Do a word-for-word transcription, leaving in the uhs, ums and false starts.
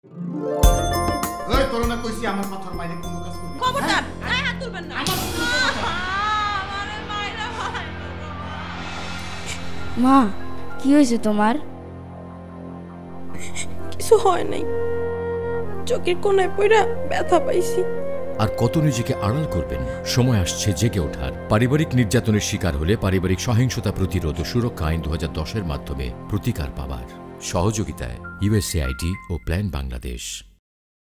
ওই তোর না কইছি আমার কথার বাইরে কোনো কাজ করবি না। খবরদার, গায়ে হাত তুলবেন না। আমার আমারে মাইরা ভাই। মা কি হয়েছে তোমার? কিছু হয় নাই, চোখের কোনায় পড়া ব্যথা পাইছি। আর কত নিজেকে আড়াল করবেন? সময় আসছে জেগে ওঠার। পারিবারিক নির্যাতনের শিকার হলে পারিবারিক সহিংসতা প্রতিরোধ ও সুরক্ষা আইন দু হাজার দশের মাধ্যমে প্রতিকার পাবার। সহযোগিতায় ইউএসএআইডি ও প্ল্যান বাংলাদেশ।